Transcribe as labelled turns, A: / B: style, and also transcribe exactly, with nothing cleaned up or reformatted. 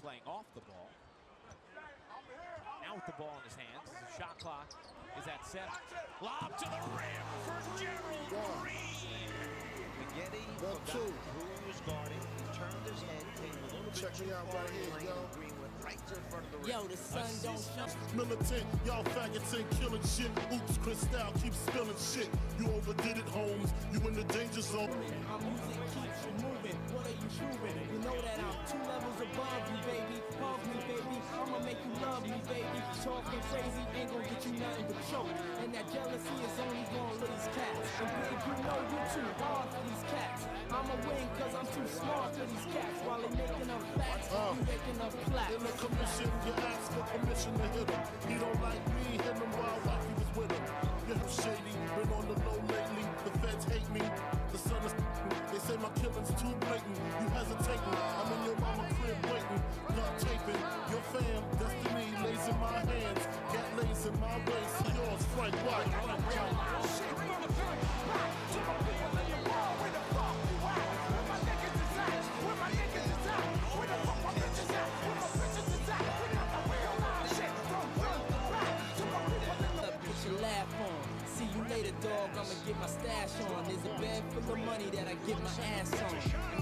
A: playing off the ball. Now with the ball in his hands, the shot clock is at seven. Lob to the rim for Gerald Green.
B: Spaghetti forgot who was guarding. He turned his head, came a little bit
C: Check
B: too
C: me out
B: far
C: right here,
B: lane,
C: yo.
B: and Green went right to the front of the rim.
D: Yo, the sun don't shine.
C: Militant, y'all faggots ain't killing shit. Oops, Cristal keeps spilling shit. You overdid it, Holmes. You in the danger zone.
D: My music keeps you moving. What are you proving? You know that I'm two levels above you, baby. Hug me, baby. I'ma make you love me, baby. Talking crazy ain't gonna get you nothing but choke. And that jealousy is only gonna lose cats. And big, you know you too hard for these cats. I'ma win cause I'm too smart for these cats. While they making up facts, uh, you making up plaques.
C: In the commission, you ask for permission to hit him. He don't like me, hit him while Rocky was with him. You're shady, been on the low lately. The feds hate me, the sun is they say my killing's too blatant. You hesitating, I'm in your mama crib waiting. Not taping, your fam, destiny lays in my hands. Gat lays in my waist, yours, Frank White. Frank White.
D: Laugh on. See you later, dog. I'ma get my stash on. There's a bag full of money that I get my ass on.